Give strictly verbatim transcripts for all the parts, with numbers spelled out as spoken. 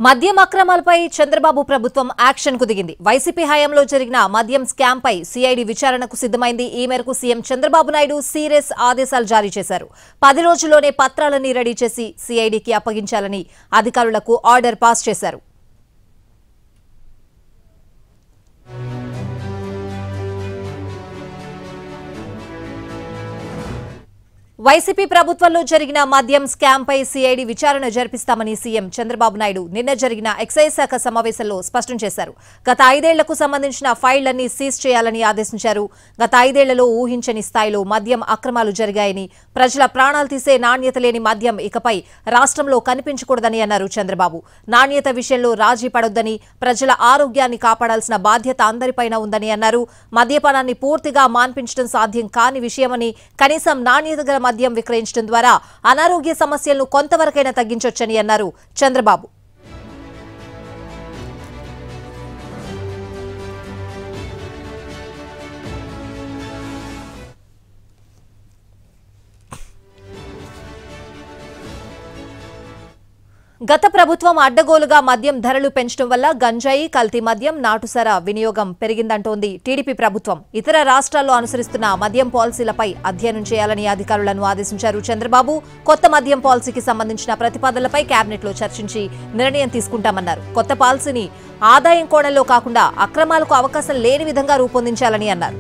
మద్యం అక్రమాలపై చంద్రబాబు ప్రభుత్వం యాక్షన్ కు దిగింది. వైసీపీ హయాంలో జరిగిన మద్యం స్కామ్ పై సిఐడి విచారణకు సిద్ధమైంది. ఈ మేరకు సీఎం చంద్రబాబు నాయుడు సీరియస్ ఆదేశాలు జారీ చేశారు. పది రోజుల్లోనే పత్రాలని రెడీ చేసి సిఐడికి అప్పగించాలని అధికారులకు ఆర్డర్ పాస్ చేశారు. వైసీపీ ప్రభుత్వంలో జరిగిన మద్యం స్కామ్ పై సిఐడి విచారణ జరిపిస్తామని సీఎం చంద్రబాబు నాయుడు నిన్న జరిగిన ఎక్సైజ్ శాఖ సమావేశంలో స్పష్టం చేశారు. గత ఐదేళ్లకు సంబంధించిన ఫైళ్లన్నీ సీజ్ చేయాలని ఆదేశించారు. గత ఐదేళ్లలో ఊహించని స్థాయిలో మద్యం అక్రమాలు జరిగాయని, ప్రజల ప్రాణాలు తీసే నాణ్యత లేని మద్యం ఇకపై రాష్ట్రంలో కనిపించకూడదని అన్నారు చంద్రబాబు. నాణ్యత విషయంలో రాజీ పడొద్దని, ప్రజల ఆరోగ్యాన్ని కాపాడాల్సిన బాధ్యత అందరిపైన ఉందని అన్నారు. మద్యపానాన్ని పూర్తిగా మాన్పించడం సాధ్యం కాని విషయమని, కనీసం నాణ్యత గల మద్యం విక్రయించడం ద్వారా అనారోగ్య సమస్యలను కొంతవరకైనా తగ్గించొచ్చని అన్నారు చంద్రబాబు. గత ప్రభుత్వం అడ్డగోలుగా మద్యం ధరలు పెంచడం వల్ల గంజాయి, కల్తీ మద్యం, నాటుసర వినియోగం పెరిగిందంటోంది టీడీపీ ప్రభుత్వం. ఇతర రాష్ట్రాల్లో అనుసరిస్తున్న మద్యం పాలసీలపై అధ్యయనం చేయాలని అధికారులను ఆదేశించారు చంద్రబాబు. కొత్త మద్యం పాలసీకి సంబంధించిన ప్రతిపాదనలపై కేబినెట్లో చర్చించి నిర్ణయం తీసుకుంటామన్నారు. కొత్త పాలసీని ఆదాయం కోణంలో కాకుండా అక్రమాలకు అవకాశం లేని విధంగా రూపొందించాలని అన్నారు.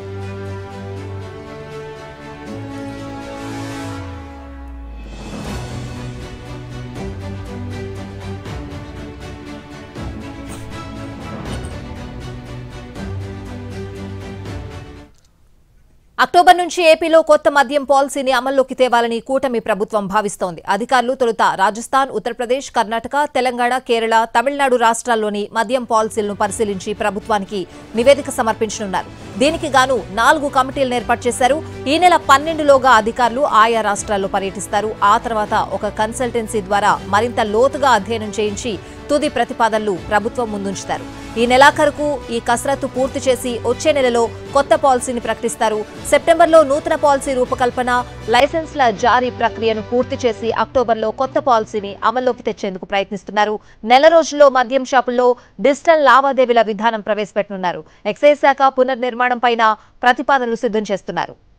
అక్టోబర్ నుంచి ఏపీలో కొత్త మద్యం పాలసీని అమల్లోకి తేవాలని కూటమి ప్రభుత్వం భావిస్తోంది. అధికారులు తొలుత రాజస్థాన్, ఉత్తరప్రదేశ్, కర్ణాటక, తెలంగాణ, కేరళ, తమిళనాడు రాష్ట్రాల్లోని మద్యం పాలసీలను పరిశీలించి ప్రభుత్వానికి నివేదిక సమర్పించనున్నారు. దీనికి గాను నాలుగు కమిటీలను ఏర్పాటు చేశారు. ఈ నెల పన్నెండులోగా అధికారులు ఆయా రాష్ట్రాల్లో పర్యటిస్తారు. ఆ తర్వాత ఒక కన్సల్టెన్సీ ద్వారా మరింత లోతుగా అధ్యయనం చేయించి తుది ప్రతిపాదనలు ప్రభుత్వం ముందుంచుతారు. ఈ నెలాఖరుకు ఈ కసరత్తు పూర్తి చేసి వచ్చే నెలలో కొత్త పాలసీని ప్రకటిస్తారు. సెప్టెంబర్లో నూతన పాలసీ రూపకల్పన, లైసెన్స్ల జారీ ప్రక్రియను పూర్తి చేసి అక్టోబర్లో కొత్త పాలసీని అమల్లోకి తెచ్చేందుకు ప్రయత్నిస్తున్నారు. నెల రోజుల్లో మద్యం షాపుల్లో డిజిటల్ లావాదేవీల విధానం ప్రవేశపెట్టనున్నారు. ఎక్సైజ్ శాఖ పునర్నిర్మాణం పైన ప్రతిపాదనలు సిద్ధం చేస్తున్నారు.